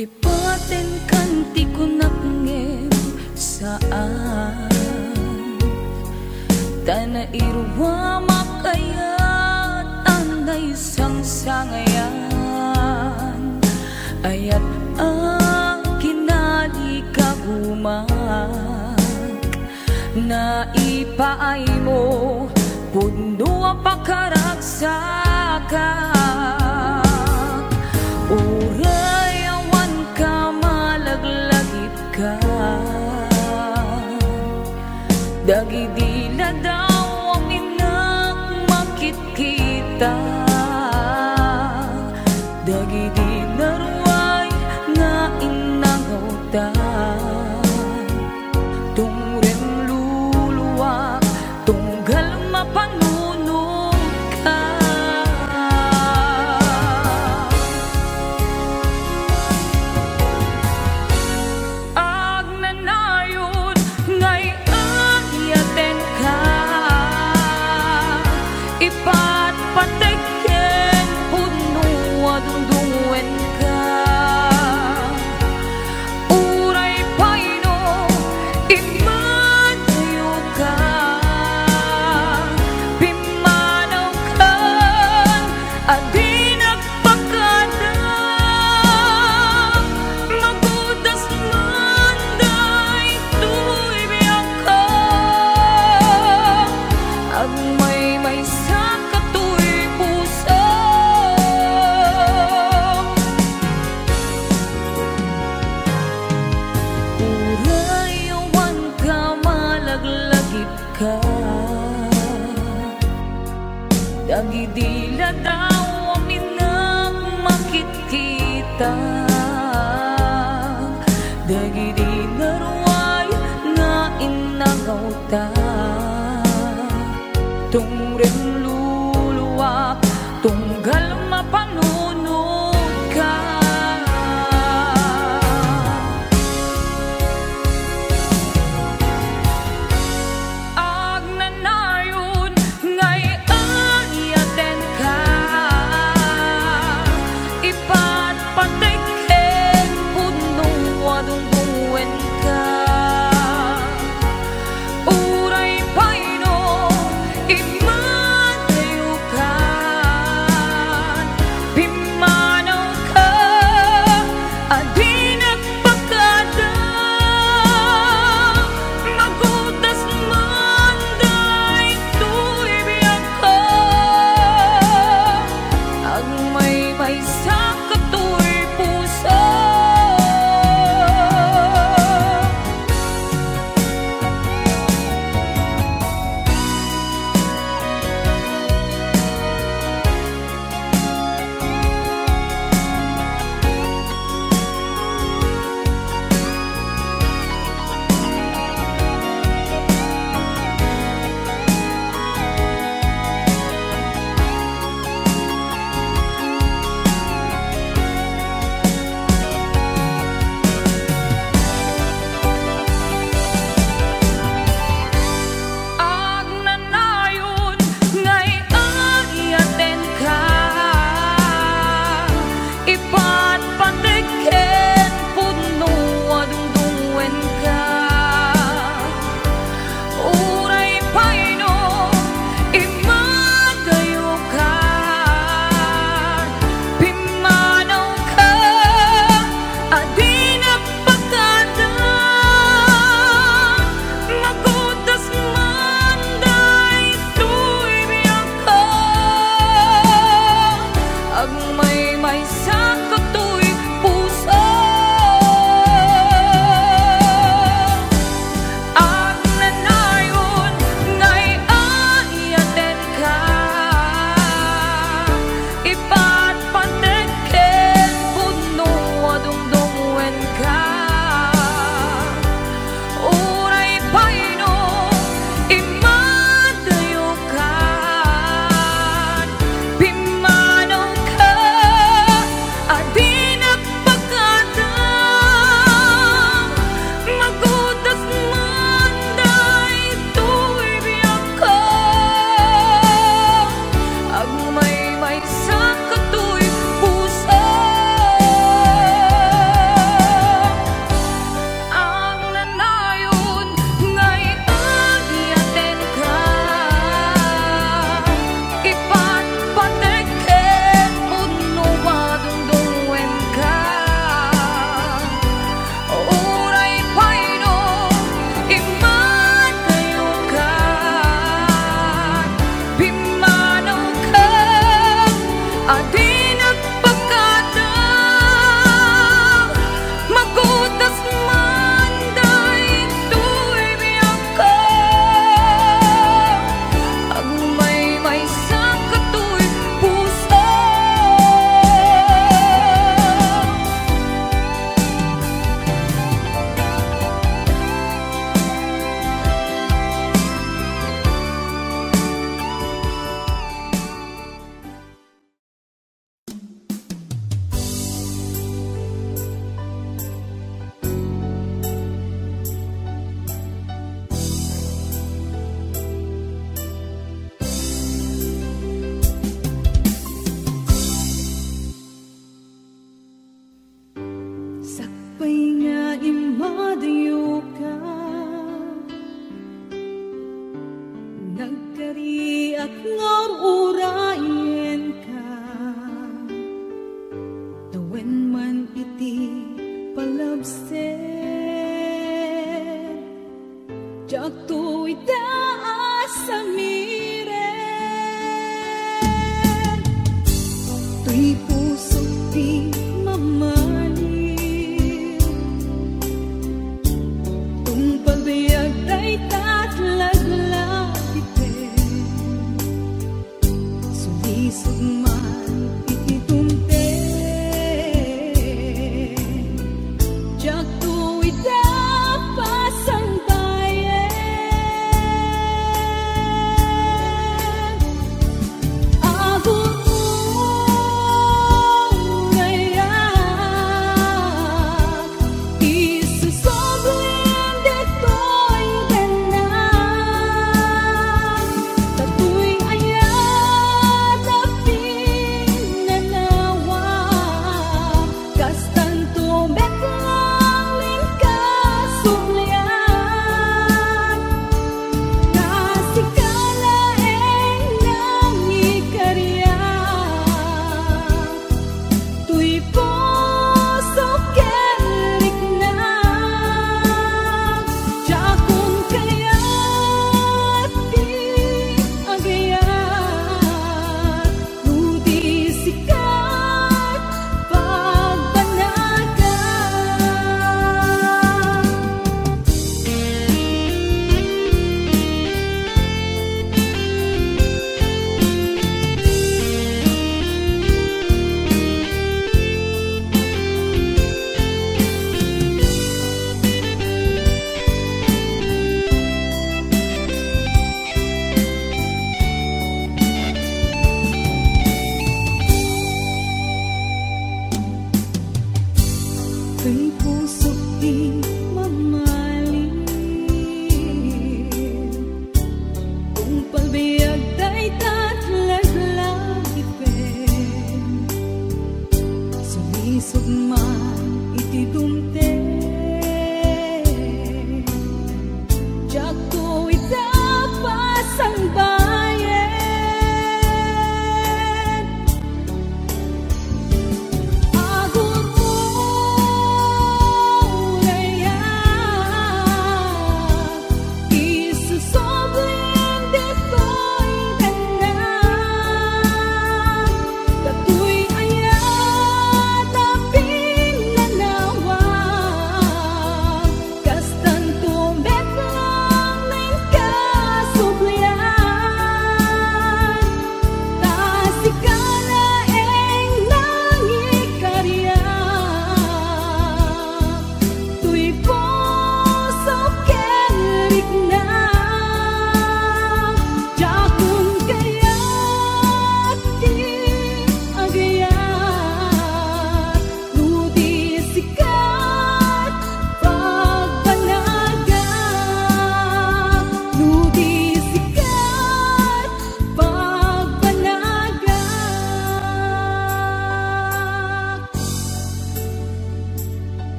Lipatin kanti ko nakngem saan Tana irwa makaya tanday sangsangayan Ayat kinali kagumak Na ipaay mo puno pakaragsakan Uray awan ka malaglagip ka Dagidila daw ang inak makikita Dagidila ruway nga inangaw ta Tungren luluwa tunggal mapanunod ka Agnanayon ngay agyaten ka Ipatpateken puno adungdungwen ka Uray paino imanayo ka Pimanaw kan adi nagpakada Magudas manday tuy biyak ka Agmay sa katuy puso Uray awan ka malaglagip ka Dagidila daw ang inak makikita Dagidila ruway nga inagaw ta Tungren luluwa tunggal mapanunod ka Agnanayon ngay agyaten ka Ipatpateken puno adungdungwen ka Uray paino imanayo kan adi nagpagkada magutas man daytoy biyak ka agmay sa katoy puso sakpay nga imadayo ka nagkariak nga urayen ka tawen man iti palabser jak to'y taas sa miren to'y puso di mamali tung pagbayag day tatlaglalapite sulisog man ititumte jak to'y tapasang bayan agot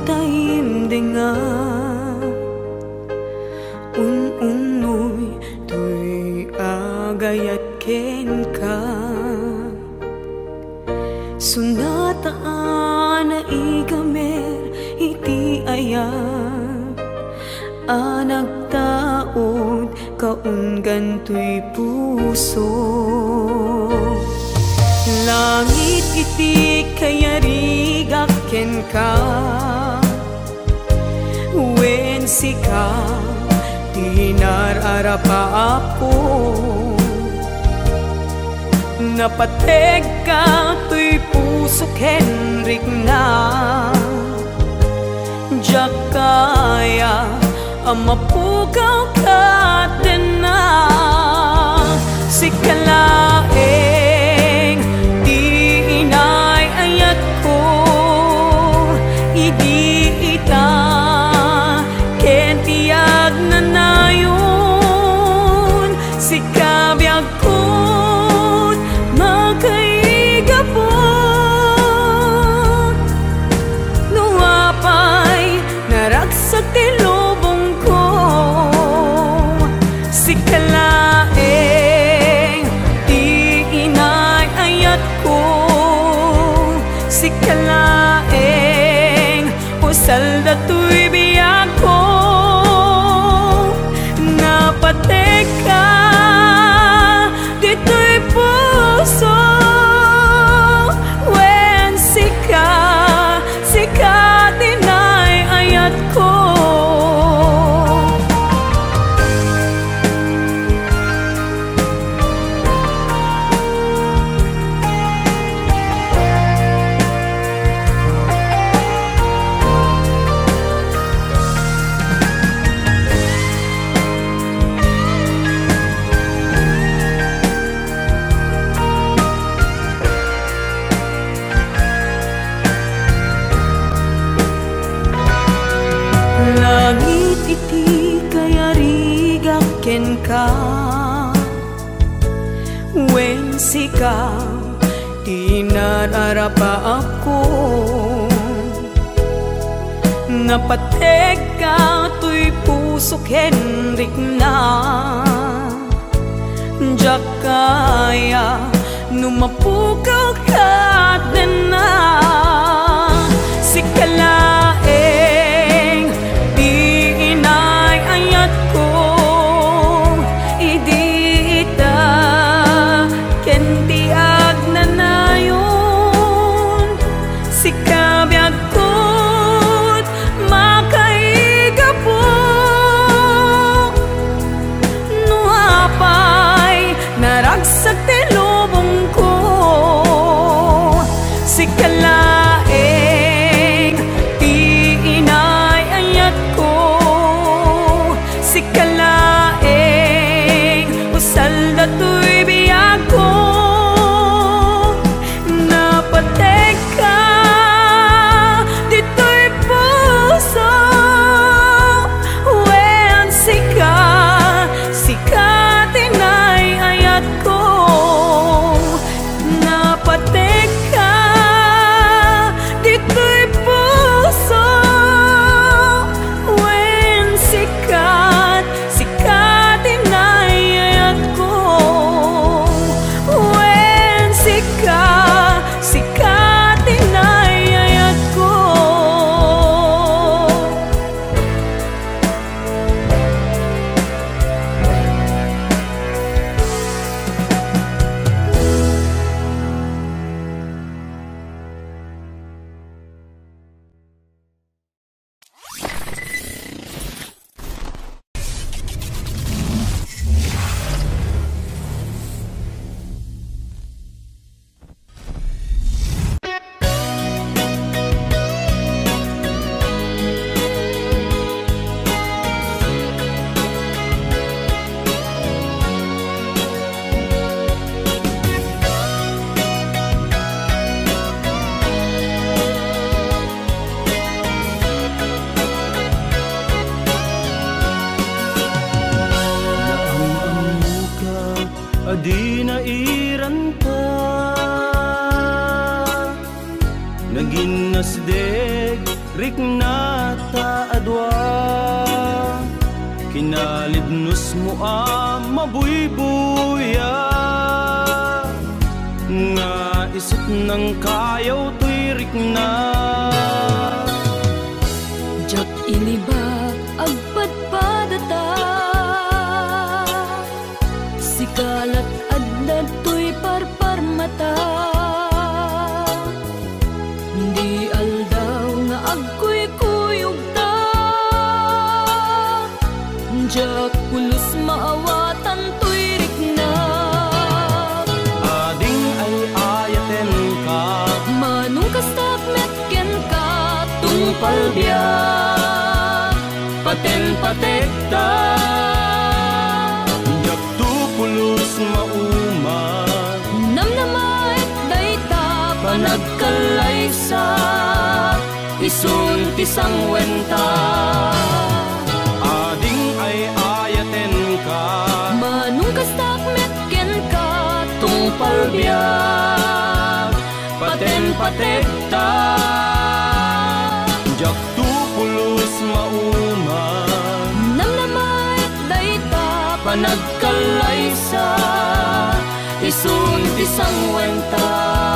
taimdenga unoy tuy agayat ken ka sunataan na igamer iti ayat anagtaod kaunggan tuy puso langit iti kayarigak ken ka wen sika tinararapa ako napateg ka tuy puso kenrik na jak kaya amapugaw ka din na sikalaeng di inay ayat ko idi ita ken tiyag na nayon sikabiyag ko magkaigapon nuapay naragsak ti lubong ko sikalaeng di inay ayat ko sikalaeng usal datoy biyag ko napatek ka dito'y puso wen sika tinay ayat ko langit iti kayarigak ken ka wen sika tinararapa ako napateg ka tuy puso kenrik na jak kaya numapugaw ka din na sikalaeng di inay ayat ko idi ita ken tiag na nayon sikabiyag ko't makaigapon nuapay naragsak ti lubong ko sikalaeng di inay ayat ko sikalaeng usal datoy biyag ko napateg ka dito'y puso wen sika tinay ayat ko napateg ka dito'y puso wen sika tinay ayat ko wen sika tinay ayat ko Adi na iranta naging nasdeg rikna ta adwa kinalidnos mo mabuybuya nga isip ng kayaw to'y rikna. Jak ini ba agpadpadata sikalat adda to'y parparmata hindi aldaw nga agkuy-kuyog ta jak pulos maawatan to'y rikna. Ading ay ayaten ka Manong kastak metken ka tungpal biyak paten-patekta jak tu pulos mauma namnamaet dayta panagkalaysa isun tisang wenta. Ading ay ayaten ka Manong kastak metken ka tungpal biyak paten-patekta jak tu pulos mauma namnamaet dayta panagkalaysa isun tisang wenta.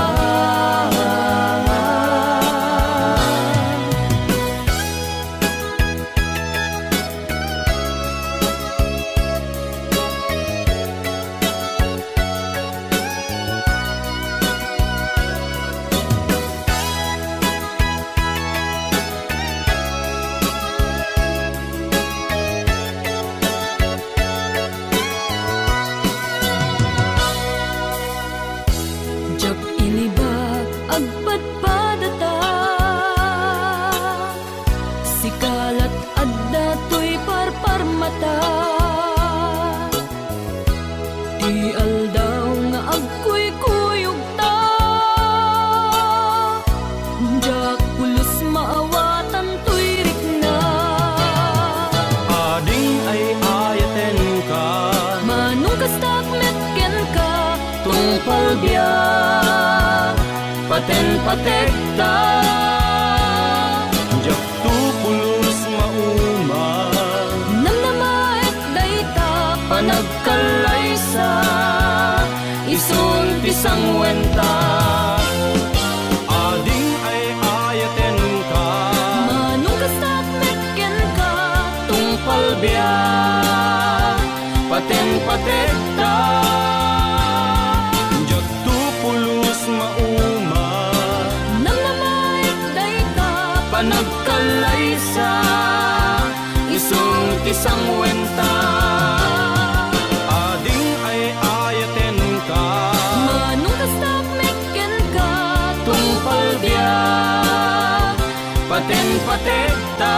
Jak ini ba agpadpadata sikalat adda to'y parparmata di aldaw nga agkuy-kuyog ta jak pulos maawatan to'y rikna. Ading ay ayaten ka Manong kastak metken ka tungpal biyak paten-patekta jak tu pulos mauma namnamaet dayta panagkalaysa isun tisang wenta. Ading ay ayaten ka Manong kastak metken ka tungpal biyak paten-patekta jak tu pulos mauma namnamaet dayta panagkalaysa isun tisang wenta. Ading ay ayaten ka Manong kastak metken ka tungpal biyak paten-patekta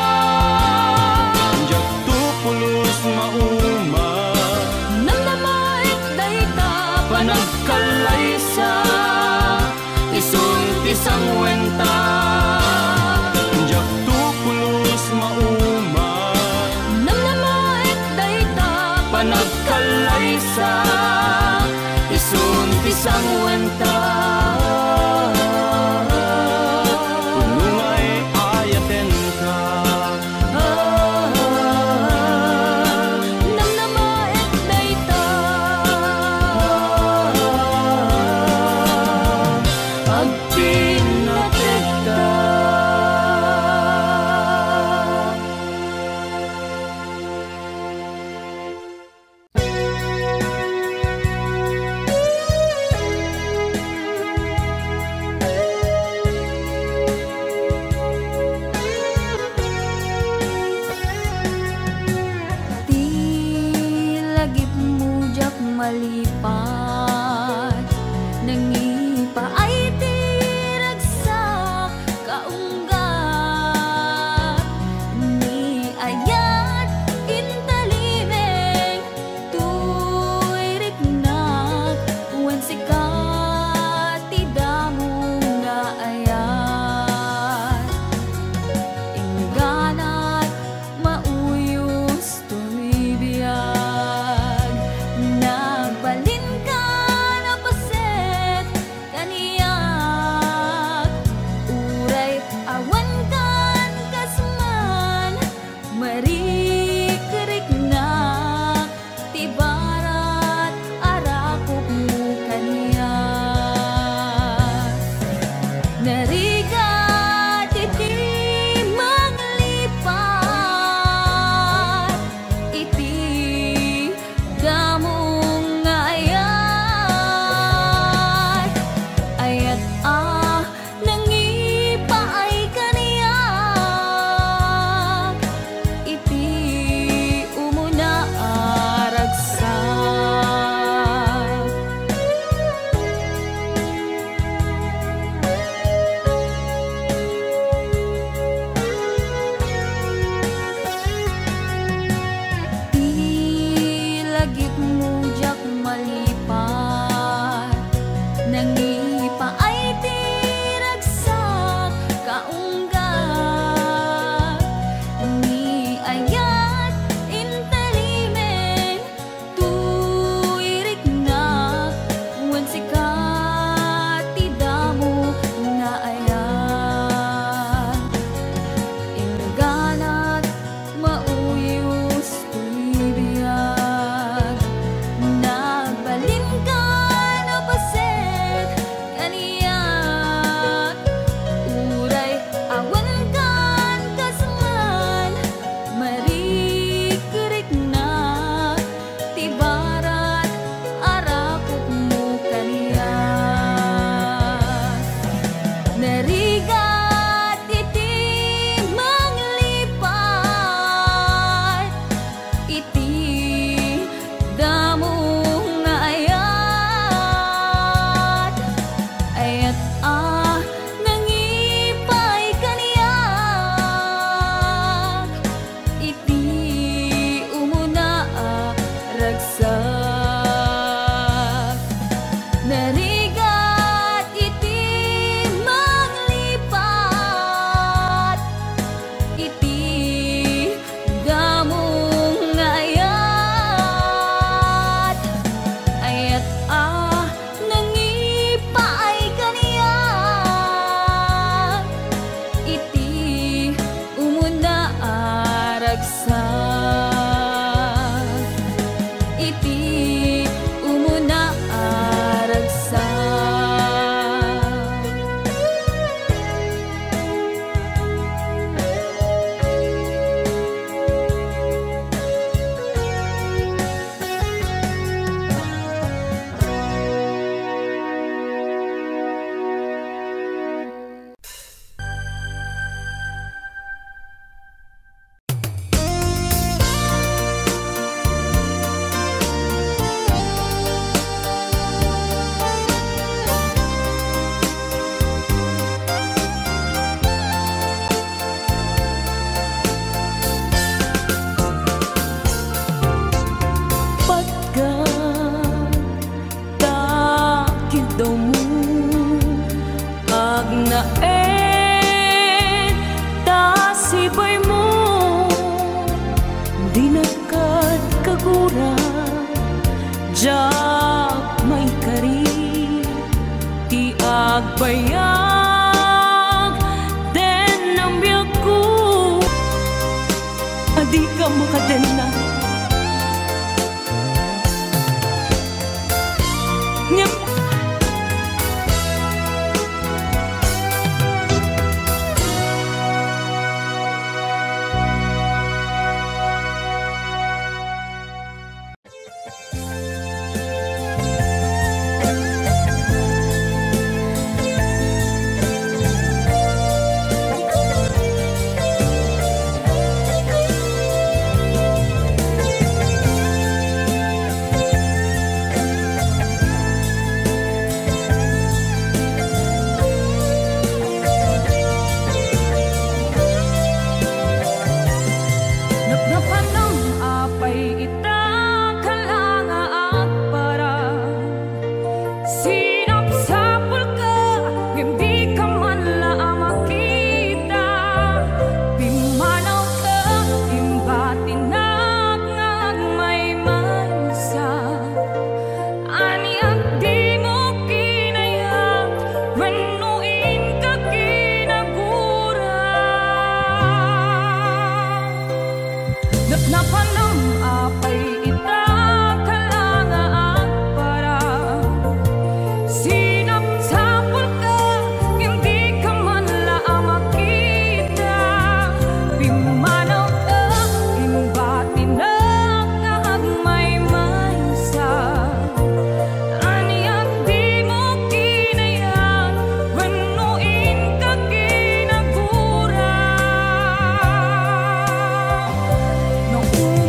jak tu pulos mauma namnamaet dayta panagkalaysa isun tisang wenta. jak tu pulos mauma namnamaet dayta panagkalaysa isun tisang wenta. Punungay ayaten ka Napanam apay ita kalanga at para sinapsapul ka, hindi ka man laang makita. Pimanaw ka, inubati na kahagmay maysa. Aniyak di mo kinayang banuin ka kinagura. Noong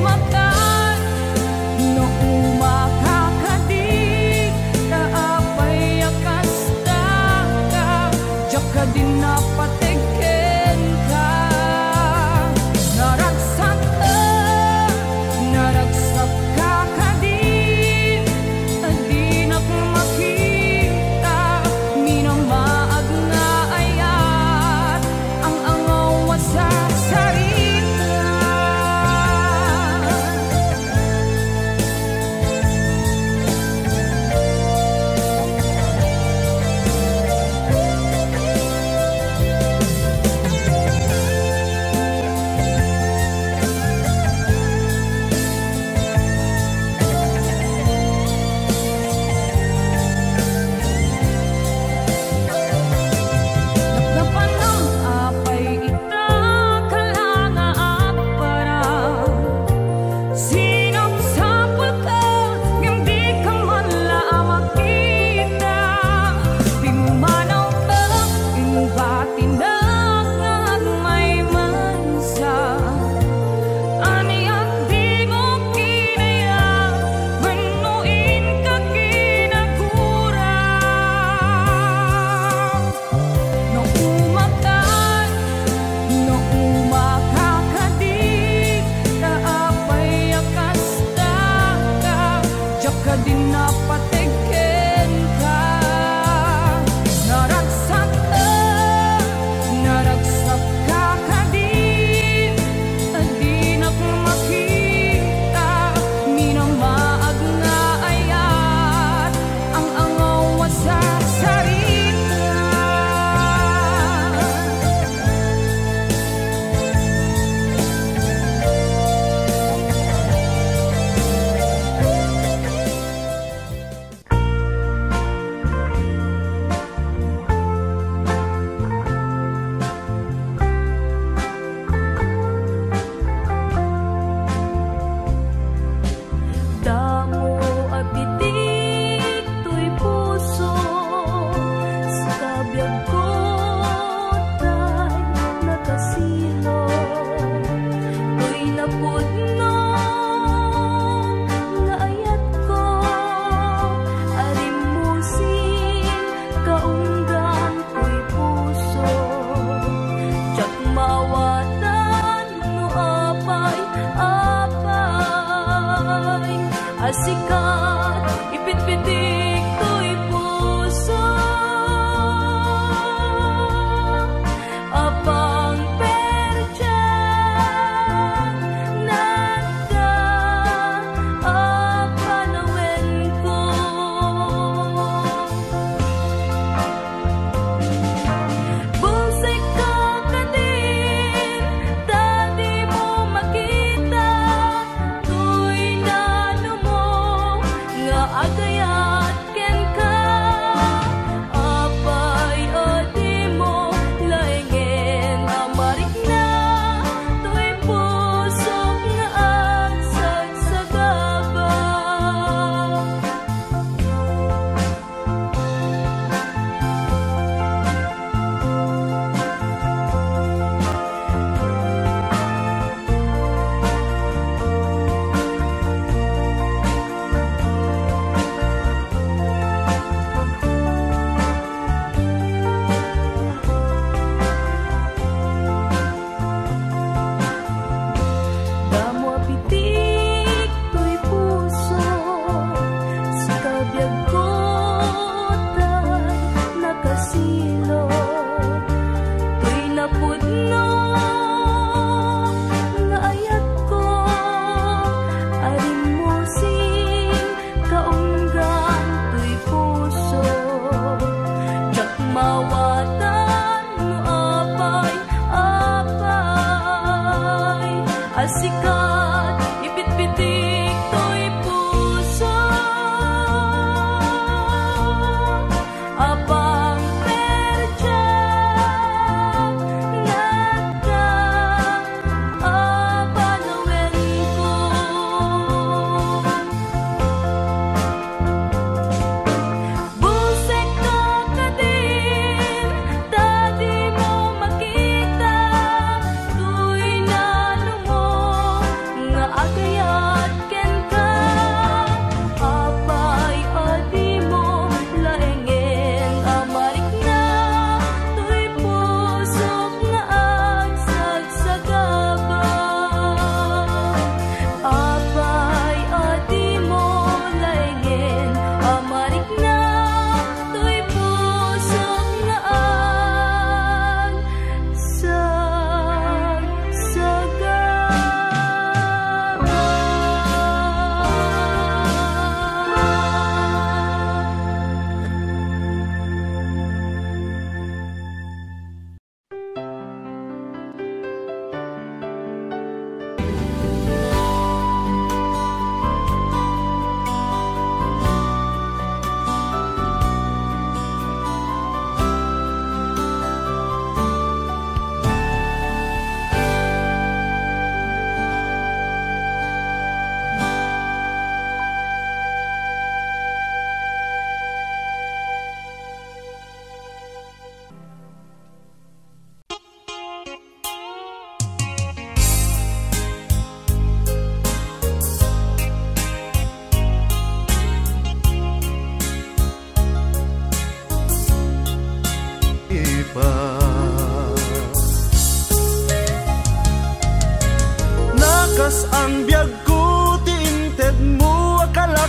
kas ang biyag ko ti inted mo akalak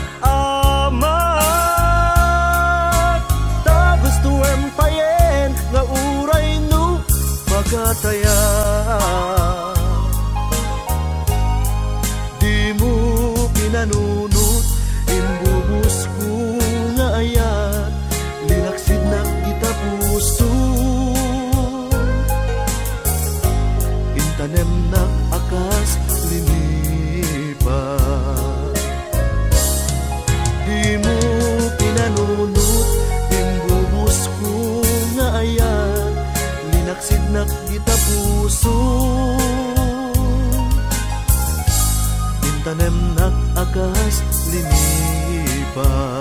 amat. Tapos tuwem payen nga uray no magataya. Di mo pinanunot imbubus ko nga ayat, linaksid na kita puso. Intanem na akas linipat. Di mo pinanunot imbubus ko nga ayat, linaksid na kita puso. Intanem na akas linipat.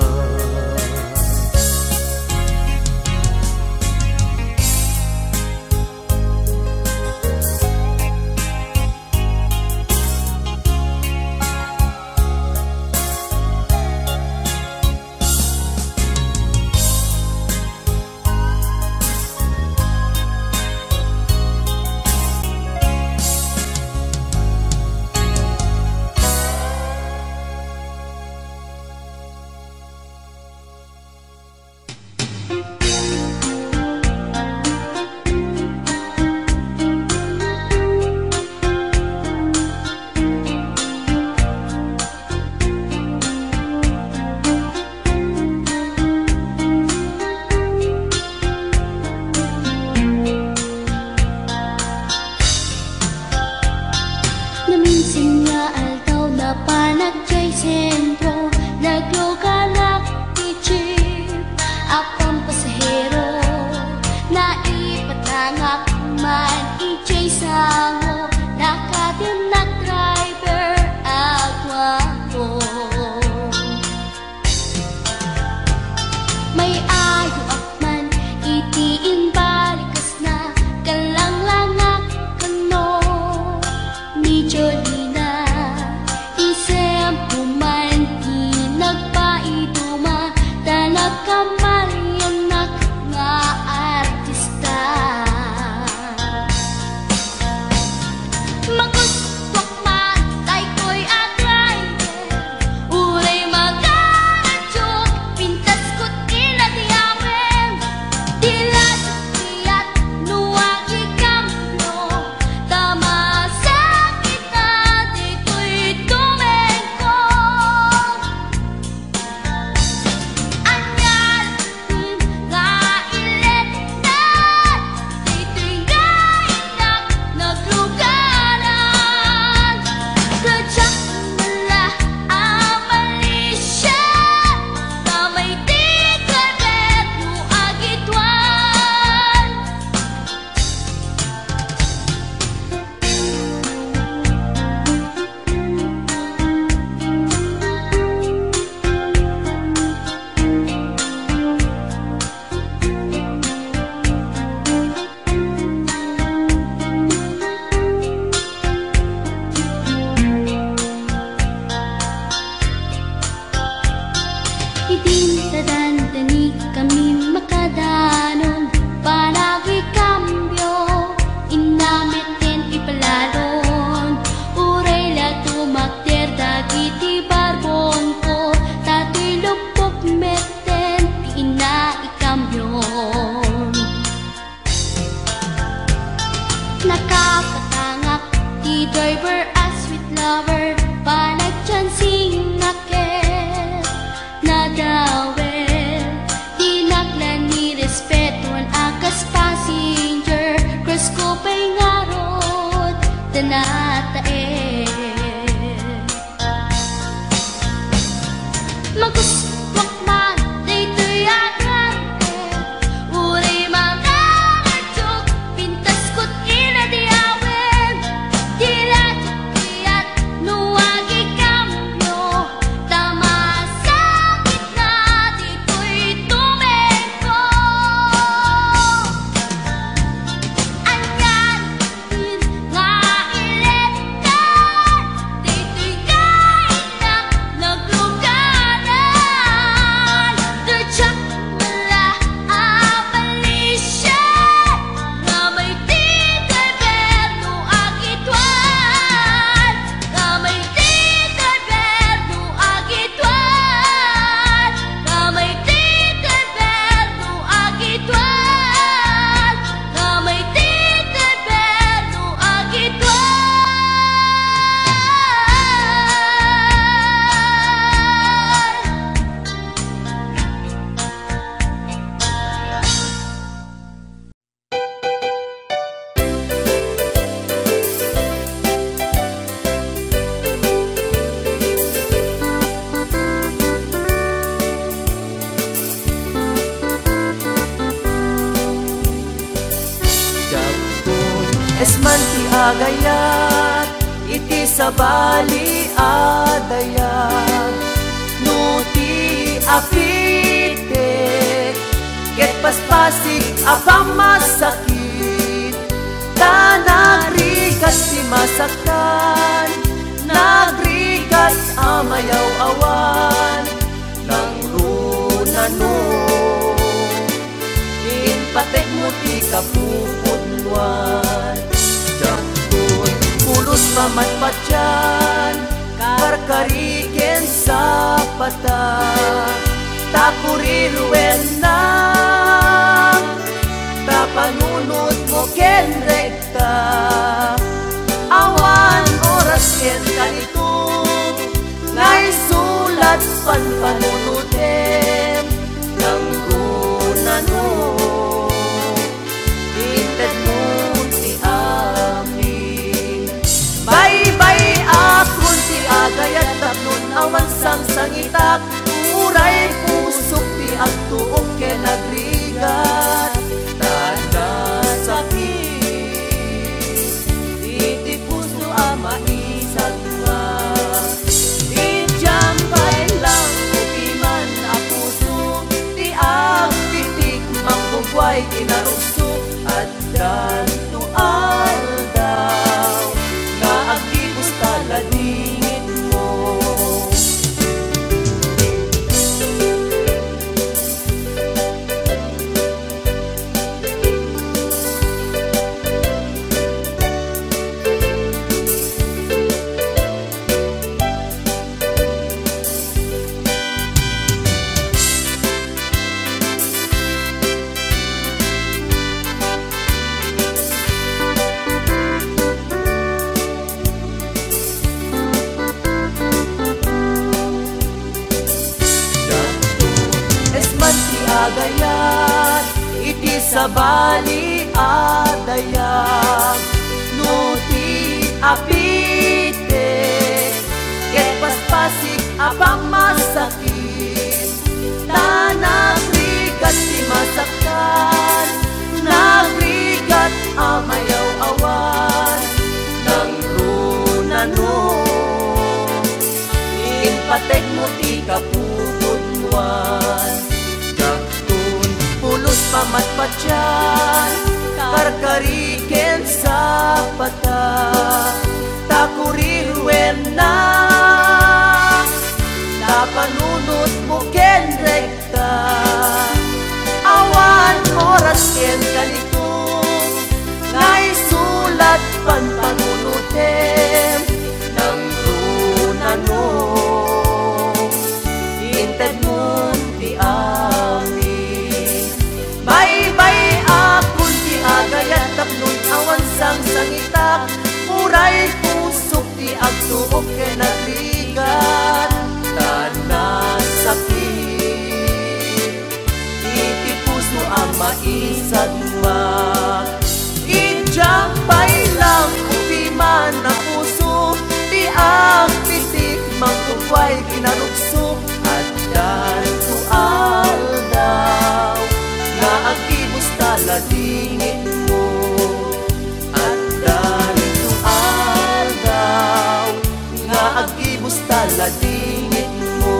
Anyan, nga ilen agayat iti sabali adayag nuti apitek ket paspasig apang masakit ta nagrikat si masaktan nagrikat amayaw awan nang runano inpatek mo ti kapupudwan jangkon pulos pamatpatyan karkariken sa pata takurirwen na tapanunod mo ken rekta awan oras ken kanito ngay sulat panpanunutem ng runano inted mo ti amin bye-bye akon ti agayat tapnon awan sang-sangitak uray pusok ti agtuok ken agrigat tanda sakit iti puso ama isagwa ijambay lang upiman a puso ti agtitik mangbugway kinarukso at danto aldaw nga agibus taladingin mo agayat iti sabali adayag nuti apite ket paspasig apang masakit ta nagrigat ti masaktan nagrigat amayaw awan nang runano inpatek mo ti kapupudwan pulos pamatpatyan karkariken sa pata takurirwen na tapanunot mo ken rekta awan oras ken kalito ngay sulat panpanunutem ng runano inted mo ti amin bye-bye akon ti agayat tapnon awan sang-sangitak uray pusok ti agtuok ken agrigat tanan sakit iti puso ang maisagwa ijambay lang upiman na puso ti agpitik mangkukway kinarukso at danto aldaw nga agibus taladingin mo at danto aldaw nga agibus taladingin mo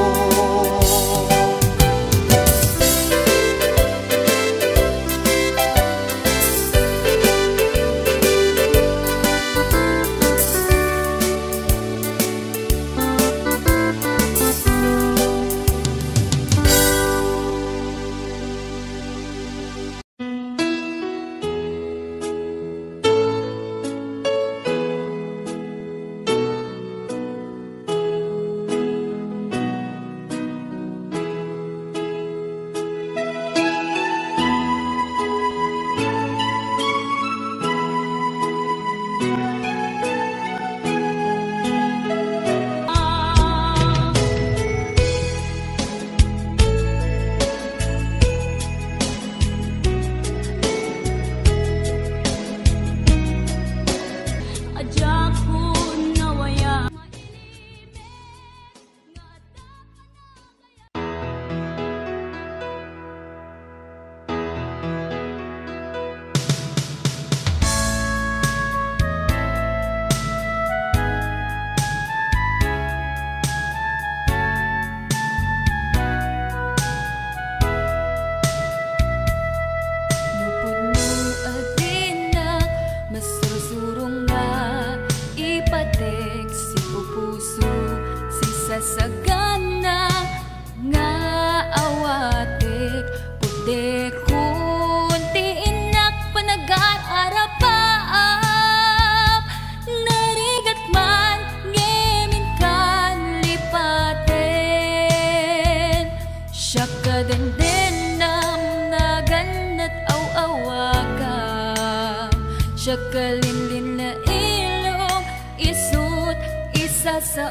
siya kalinlin na ilong isut isa sa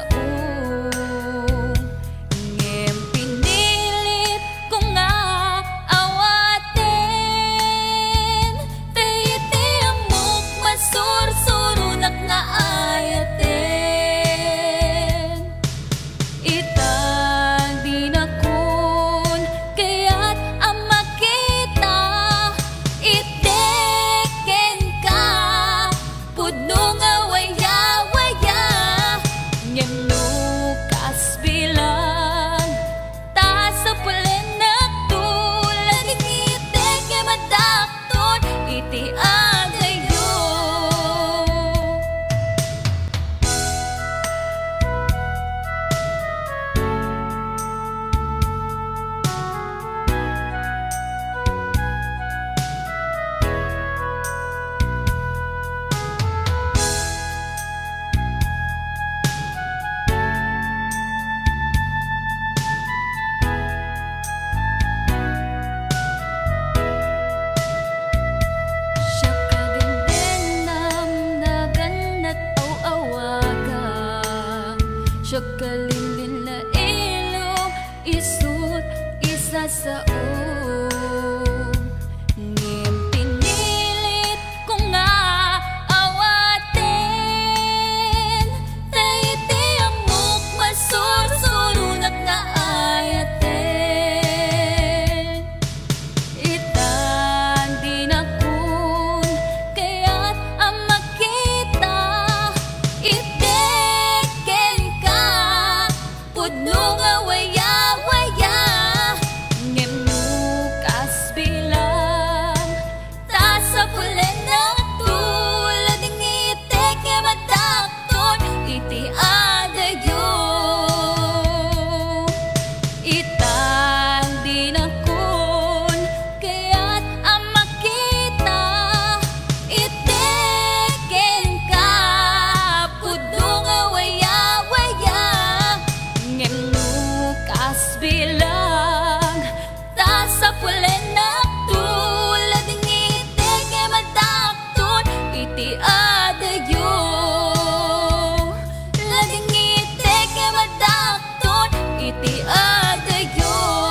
ngem pinilit ko nga awatin tayti amok masursurunak nga ayatin itang di na kun kaya't ang makita iteken ka pudno nga waya-waya ngem nukas bilang ta sa pulen na tulad iteke madakton iti agayo. Siya kadindenam na ganat aw-awaga siya kalinlin na ilong isut isa sa ngem pinilit ko nga awatin tayti amok masursurunak nga ayatin itang di na kun kaya't ang makita iteken ka pudno nga waya-waya ngem nukas bilang ta sa pulen na tulad ng iteke madakton iti adayo itang di na kun kaya't ang makita iteken ka pudno nga waya-waya ngem nukas bilang ta sa pulen na tulad ng iteke madakton iti adayo lading iteke madakton iti adayo.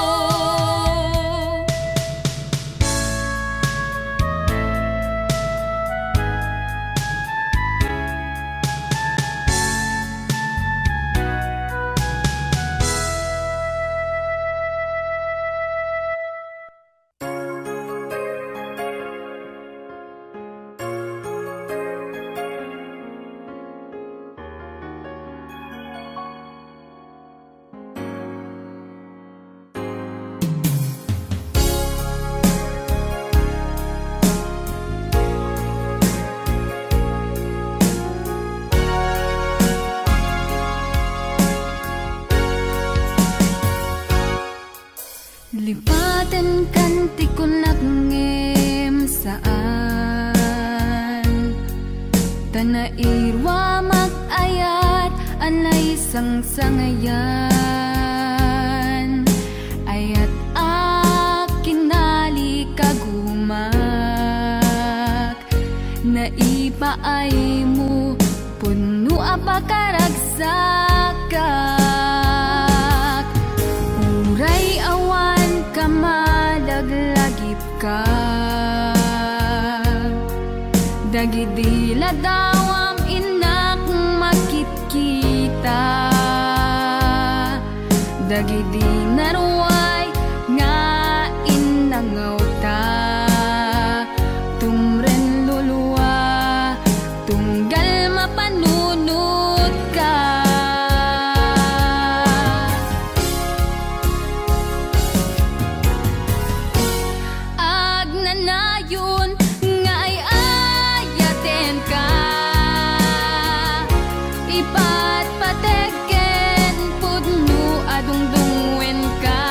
Lipatan kanti ko nagngem saan tanairwa mag-ayat anay sangsangayan ayat akinali kagumak naipaay mo puno apakaragsakat uray awan ka madaglagip ka dagidila dawam inak makit-kita dagidi naruay nga inangaw ta tumren luluwa tunggal mapanunod ka agnanayon nga ay ayaten ka ipatpategen pudno adungdungwen ka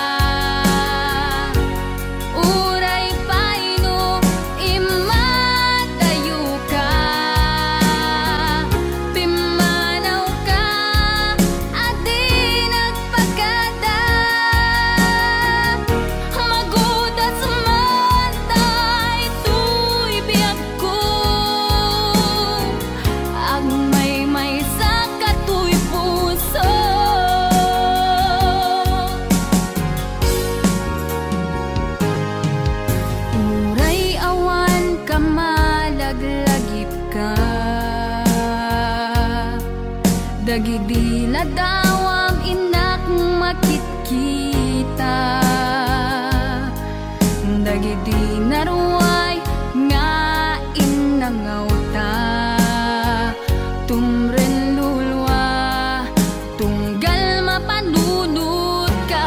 Dagidi ladawam inak makitkita, dagidi naruay nga inangauta, tumren lulwa tunggal mapanunod ka.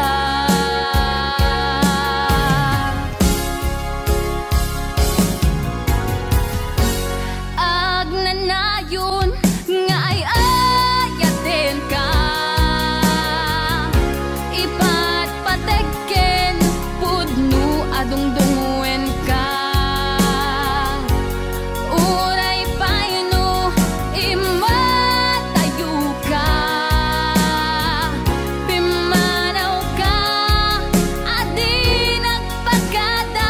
Agnanayon nga ay ayaten ka, ipatpatekken pudno adungdungwen ka. Uray paino imatayo ka, pimanaw ka adi nagpagkada,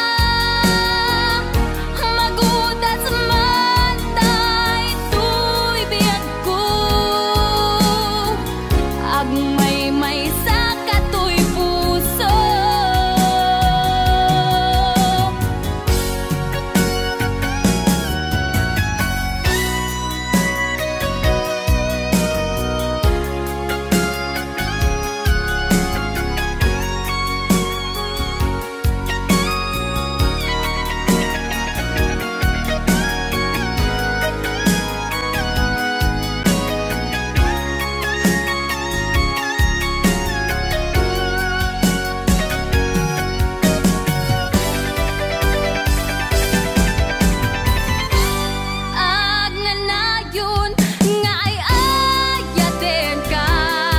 magudas man tay tuy biyag ko, agmay sa katoy puso. Agnanayon nga ay ayaten ka,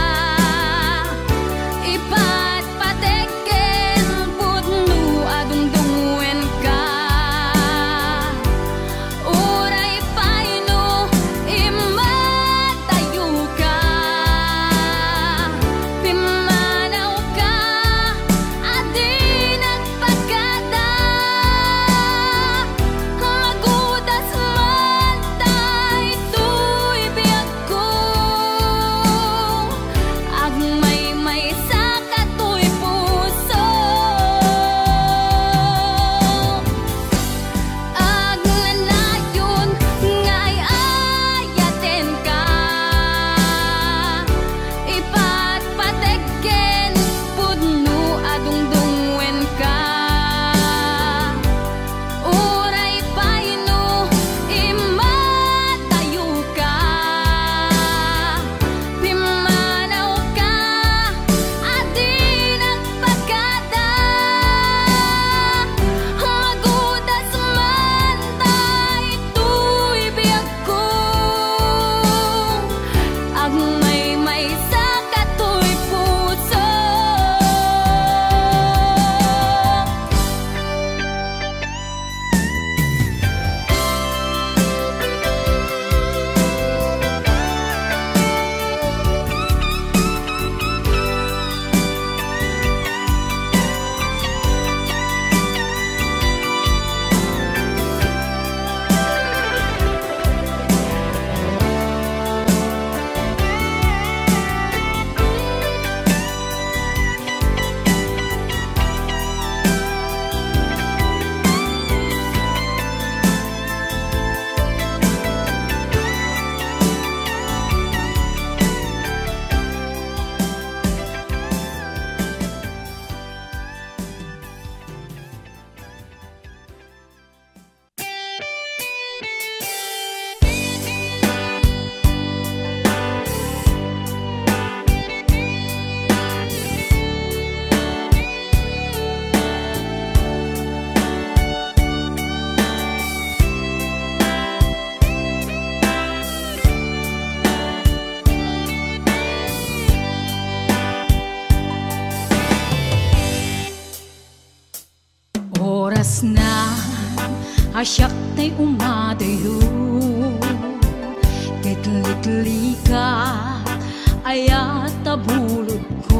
ipatpatekken pudno adungdungwen ka. Uray paino imatayo ka, pimanaw ka adi nagpagkada, magudas man tay tuy biyag ko, agmay sa katoy puso. Agnanayon nga ay ayaten ka, ipatpatekken pudno adungdungwen ka. Uray paino imatayo ka, pimanaw ka adi nagpagkada, magudas man tay tuy biyag ko, agmay sa katoy puso. Oras na asyak tay umadayo, kitli-kitli ka ayat tabulod ko,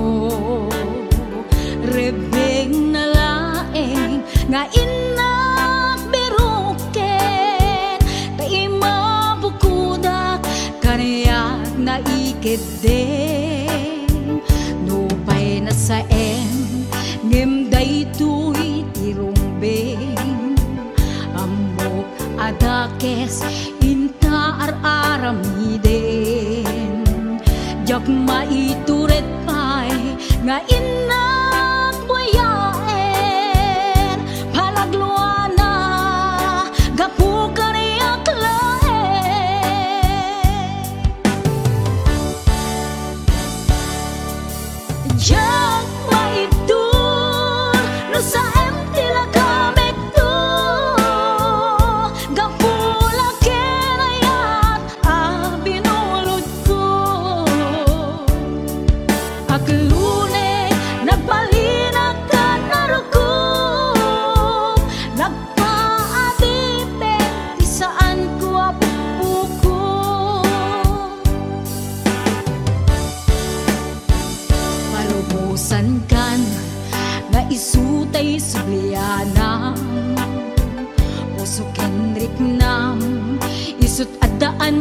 rebeng na laeng nga inak beruken, tay mabukuda kaniyak na ikideng, nupay na sa ngimday tuy tirumbeng, amok adakes inta ar-aramiden, jak maituret pay nga inak buyaen palagluana gapu kaniyak laen jak maitur no sa empty la kamekto gapula kenayat abinulod ko aklune nagbalinag ka narukom nagpaadipe ti saan ko apupuko malubusan kan nga isutay sublianam puso kenrik nam isut adaan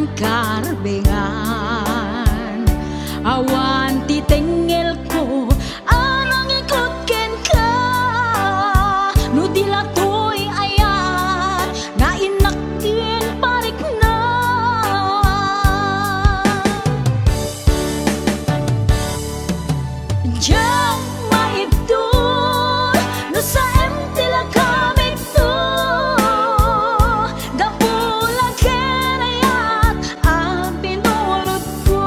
karbengan awan titengel ko anang ikot ken ka no dilatoy ayat nga inakin parik na jak maitur no sa empty la kamekto gapula kenayat abinulod ko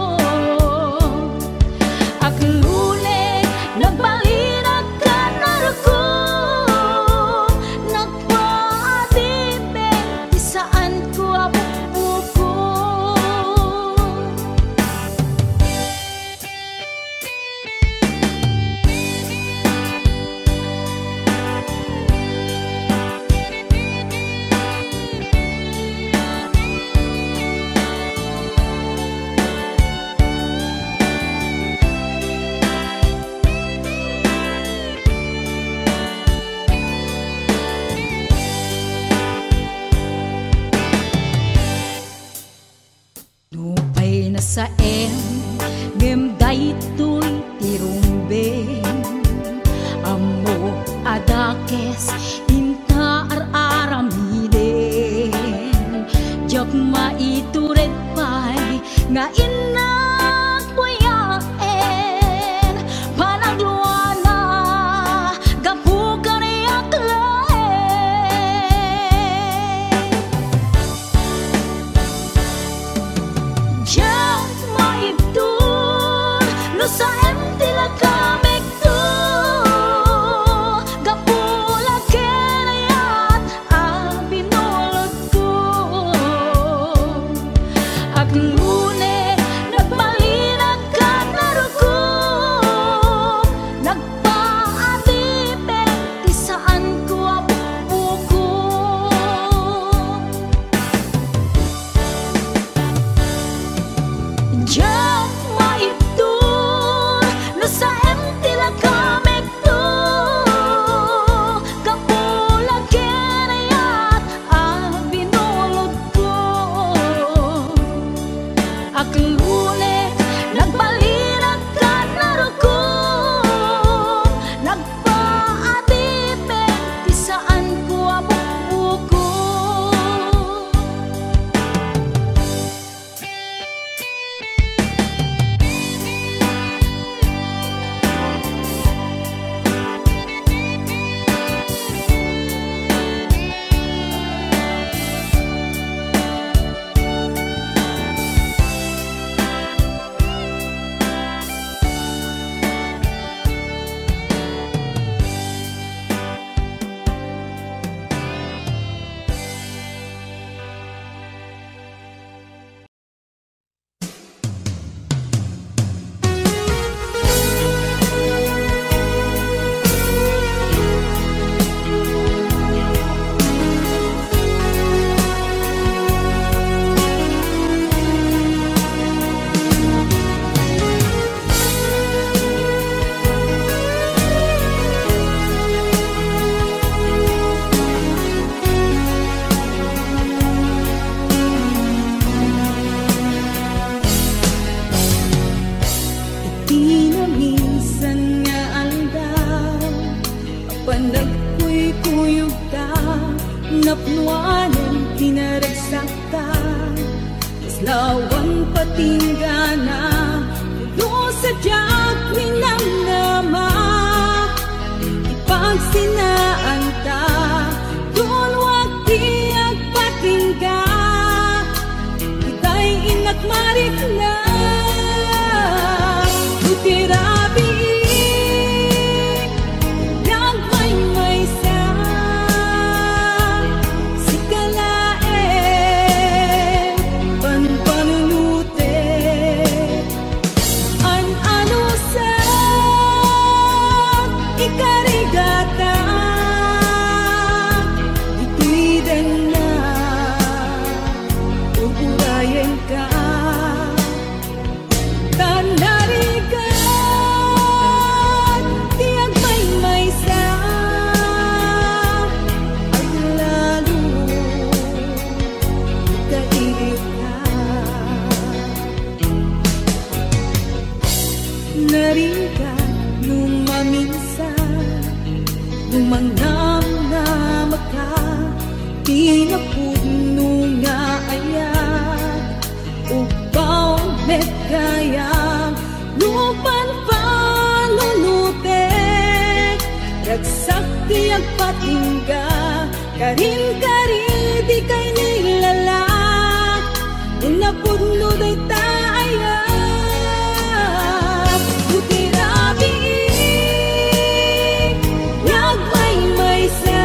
aklune nagbalinag ka narukom nagpaadipe ti saan ko apupuko Nupay na sa ngem daytoy tirumbeng amo adakes inta araramiden jak maituret pay nga inak buyaen panagluana gapu kaniyak laen jak maitur no sa empty la kamekto gapula kenayat abinulod ko aklune nagbalinag ka narukom nagpaadipe ti saan ko apupuko jak maitur no sa empty la kamekto gapula kenayat abinulod ko aklune nagbalinag ka narukom nagpaadipe ti saan ko apupuko napnuanan pinaragsak ka, lawan patinggana, sadya't minamnama, ipagsinaan ta, doon wag tiyag patingga, ita'y inakmarik na. Utirabi nagmaymay sa sikalae, panpanunute an-ano sa ikarigata, ito'y din na ugurayan ka. Tanarigan tiyag maymay sa aglalo kairip ka. Narigan nung maminsan, nung mangnam-nam ka, pinapudno nga ayan, upaw met kayang lupan panunute, ragsak tiyag patingga, karin-karin di kay nilala, unapudno day taaya. Utirabi nagmaymay sa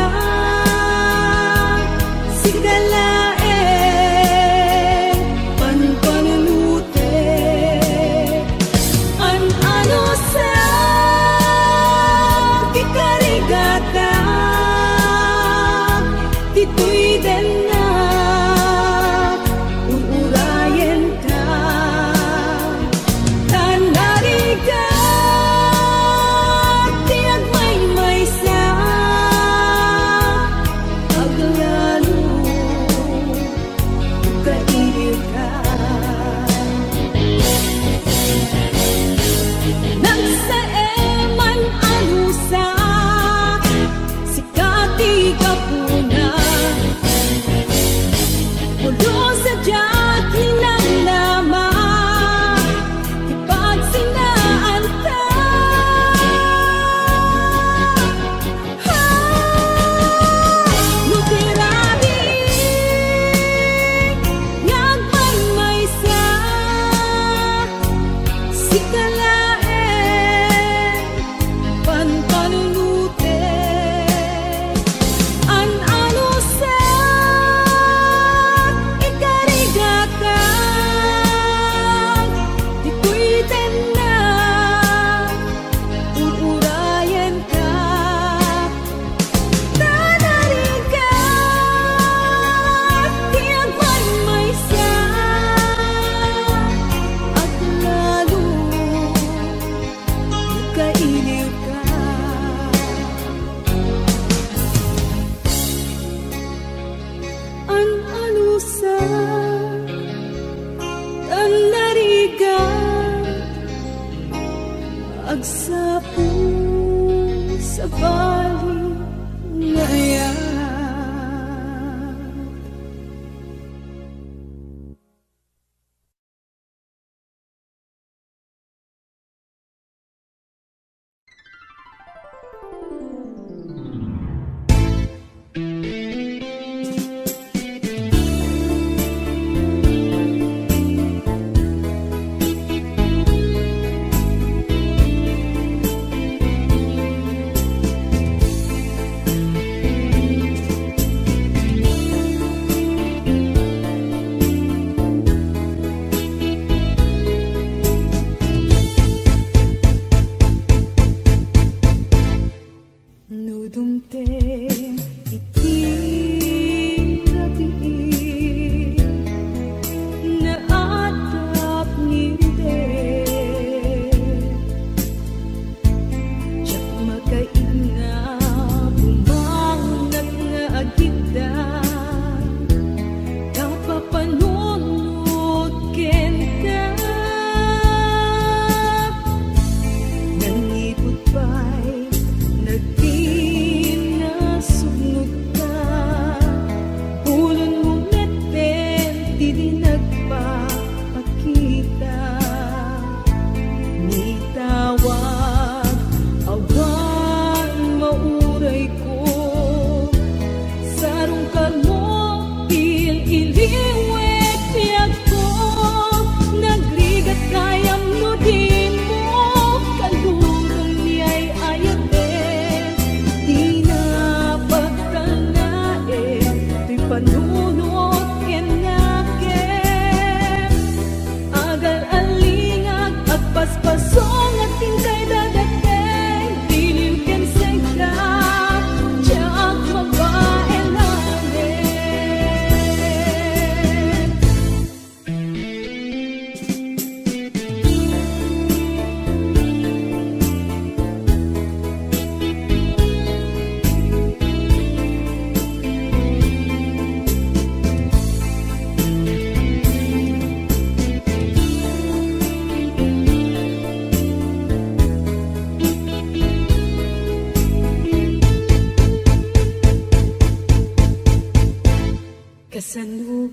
sikalae, panpanunute an-ano sa ikarigata, ito'y din na uurayan ka. Tanarigan tiyag maymay sa aglalo kairip ka. Nagsaeman anusa sikati kapuna, ulo sadya't minamnama, ipagsinaan ta. Utirabi nagmaymay sa sikalae, panpanunute an-ano sa ikarigata, ito'y din na uurayan ka. Tanarigan tiyag maymay sa aglalo kailiw ka. An-ano sa tanarigan, agsapo sa bali ngayon.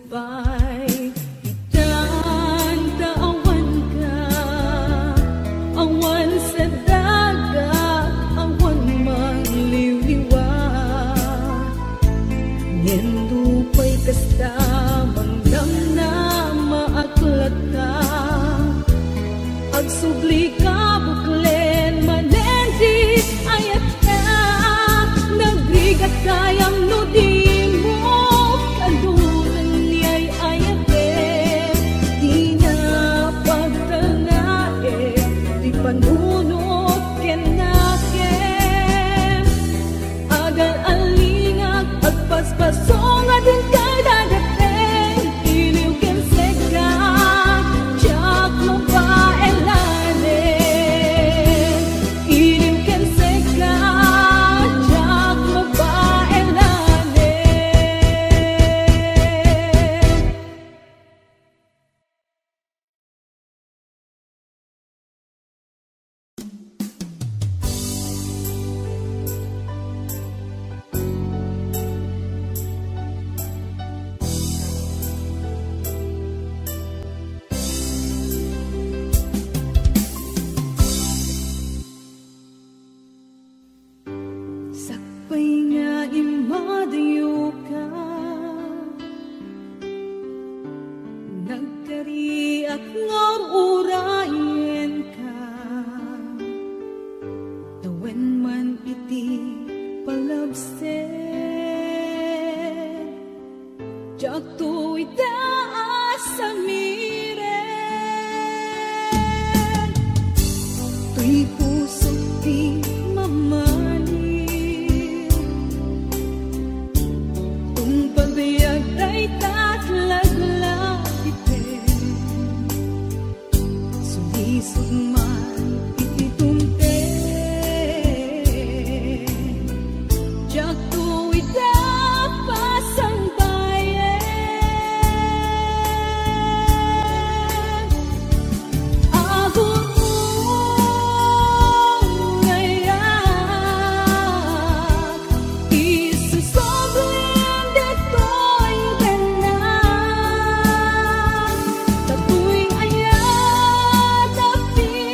supay itan taawan ka, awan sa dagat, awan mangliwliwat. Ngendupay kasta mangdam na maaklat ka, agsubli ka buklen manendi ayat ka, nagrigat kayang nudin mo, kalunan niya'y ayatin, di na pagtanae, di panunot kenaken, agal alingag, agpaspasong adin kay dadating, iliw ken seka, tiyak mo pa elanin, iliw ken seka, tiyak mo pa elanin. Sakpay nga imadayo ka, nagkariak nga urayen ka, tawen man iti palabsen, jak to'y taas sa miren, to'y puso di mamani, tung pagbiag ay tatlaglag itin, sulisod man iti tumten, jak to'y tapasang bayan, agon mong ngayak, isusoblin dito'y benak, tatuwing ayat apil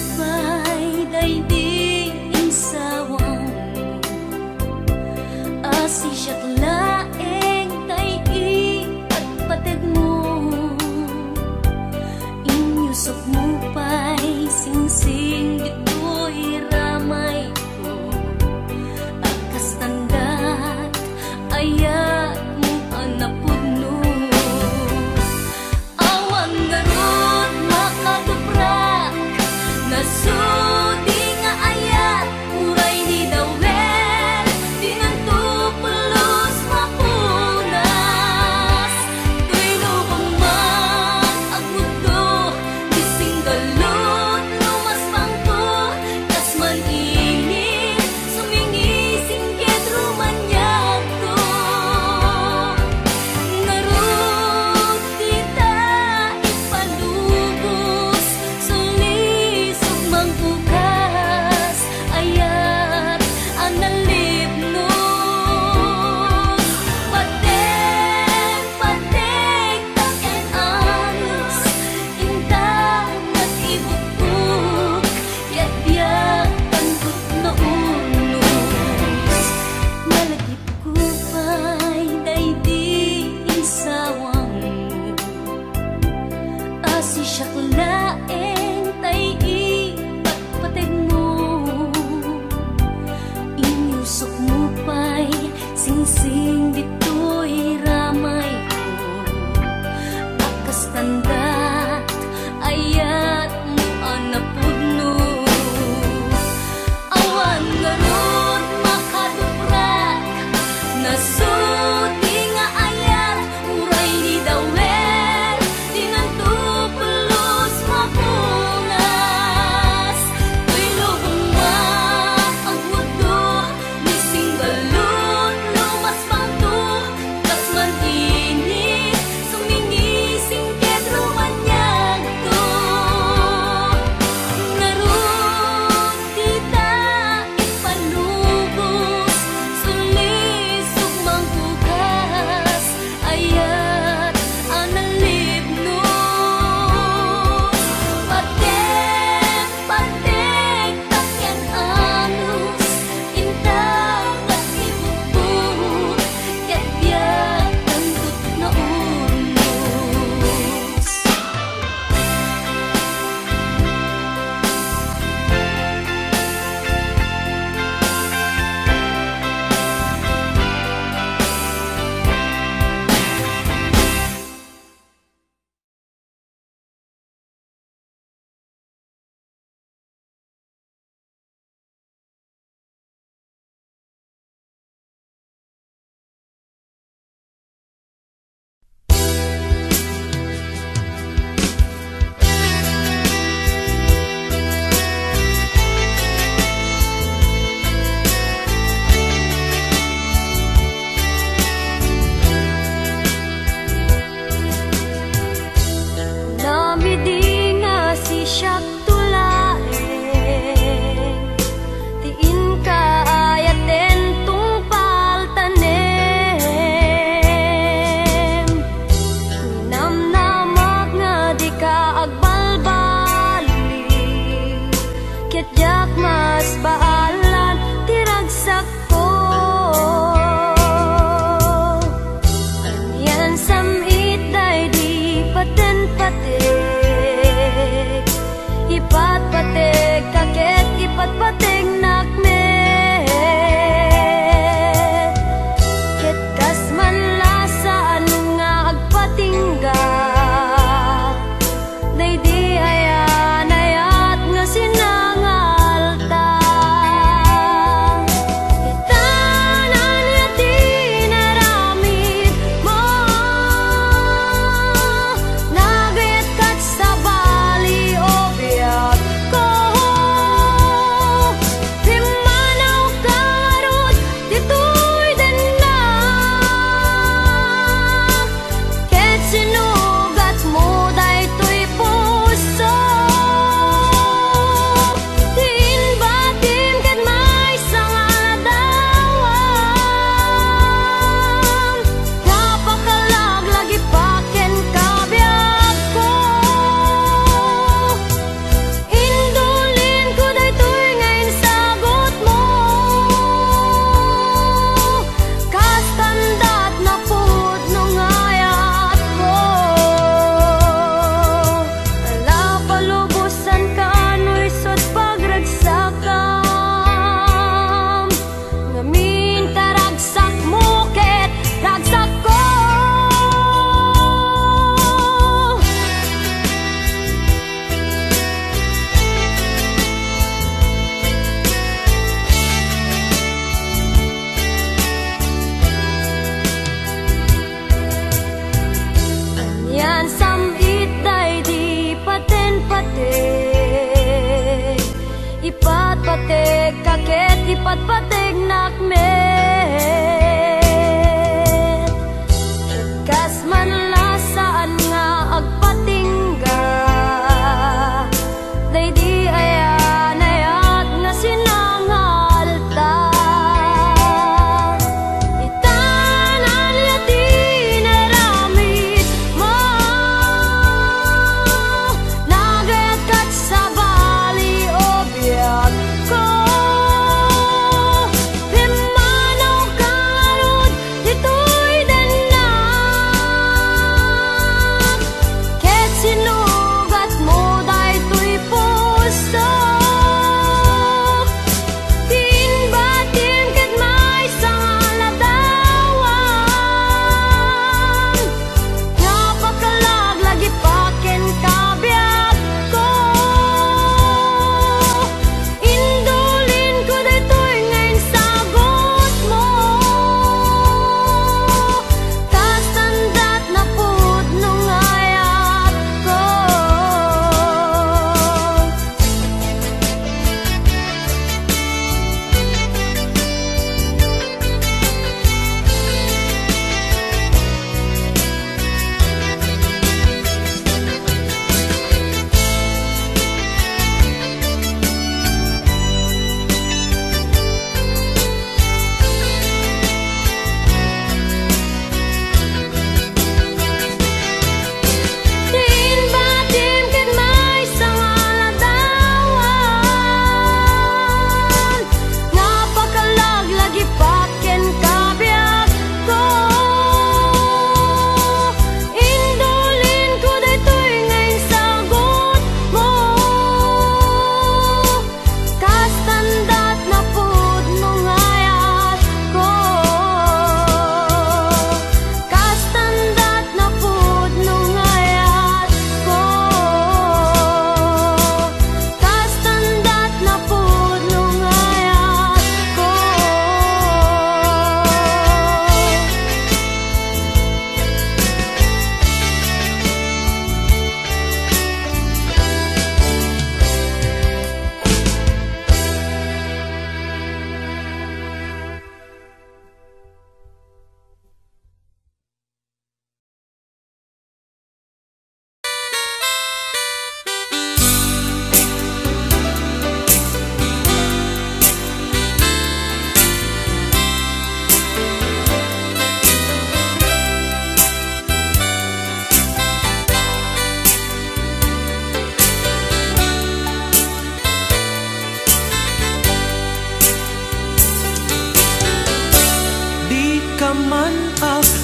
Day di ayan ayat nga sinangalta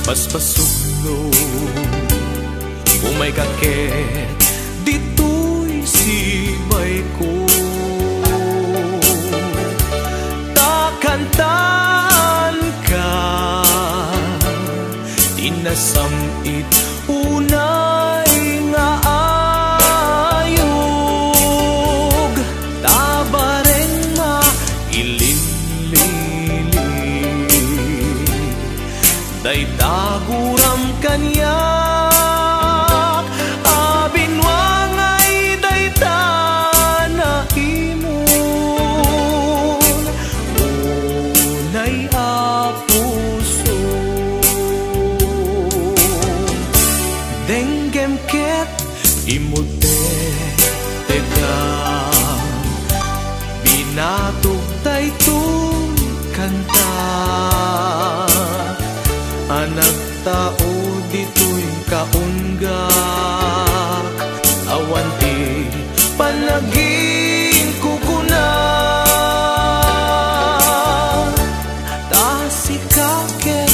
paspasugno kung may kakit dito'y sibay ko takantan ka tinasamit unay nga ayog tabareng mailinlili day taguram kanyak abinwangay day tanahimon unay apuso denggem ket imute teka binatog daytoy kanta anak tao dito'y kaunggak awanti panaging kukuna ta sikake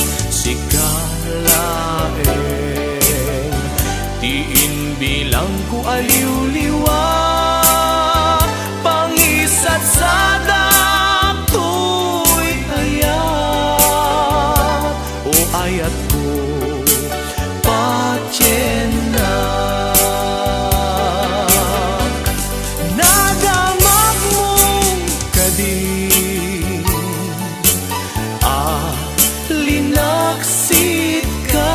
sikalaeng tiin bilang ko aliw-liwa pangisat sa dakto'y ayat o ayat ko patyenak nadamag mong kadin linaksit ka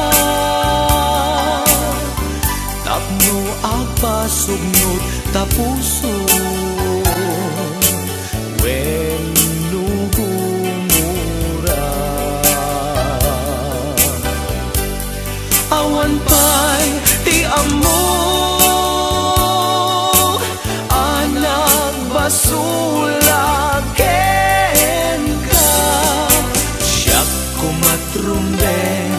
tapno agpasugnot tapuso awan pa'y ti amo anak basulaken ka siyak kumatrumbeng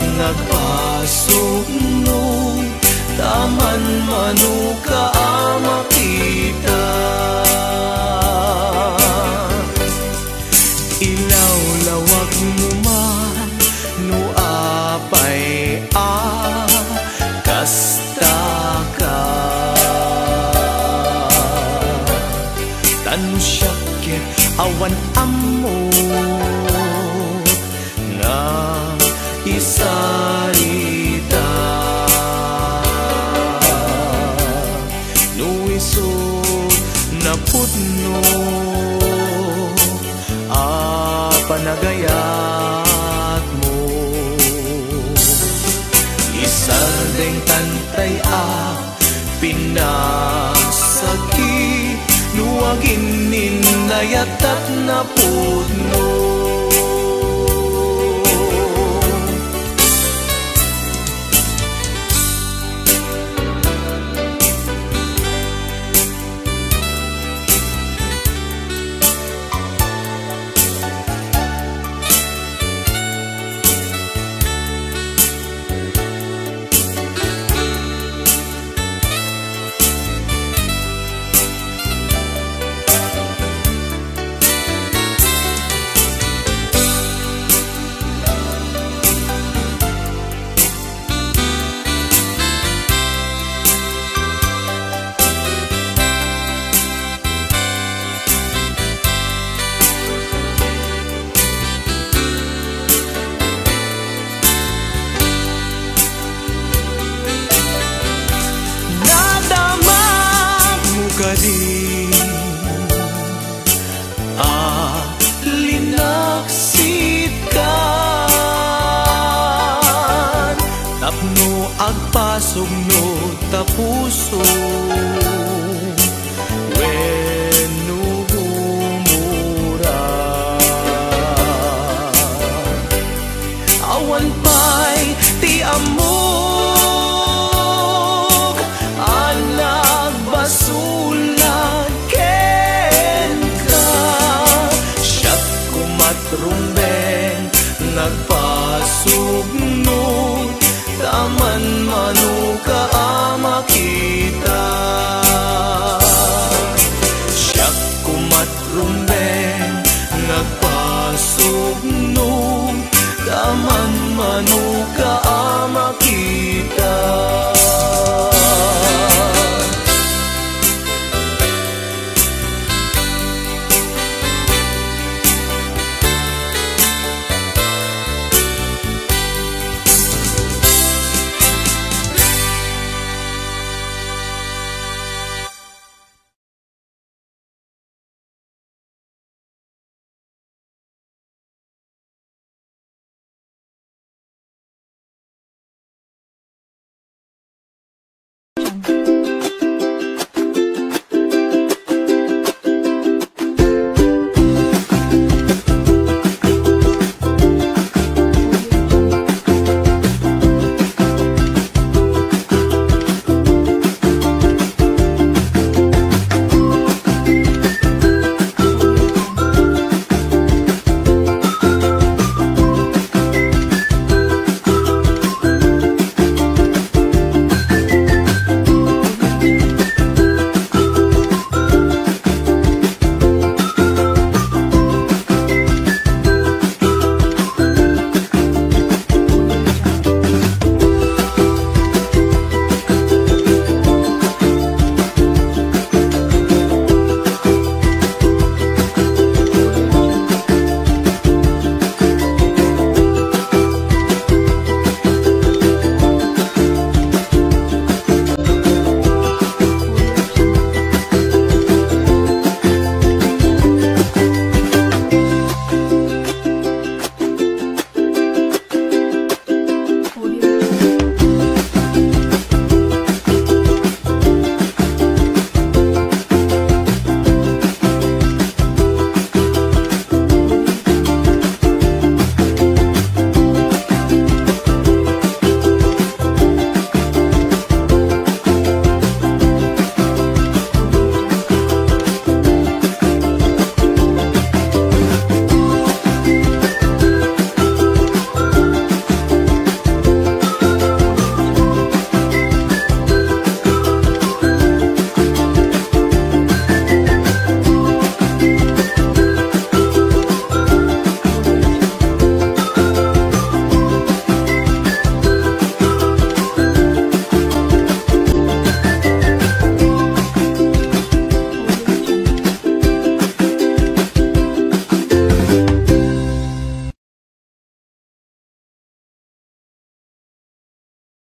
nagpasugno taman manuka makita ilaw-lawag mo man no apay kasta ka tanu syakit awan amo nga isarita nuiso na putno panagayat mo isardeng tantay pinasagi nuwagin ninayatat na putno linaksit ka tapno agpasugno tapuso wenno gumura awan pa'y ti amog anak basulan rumbeng nagpasugno taman manuka makita siyak kumatrumbeng nagpasugno taman manukaan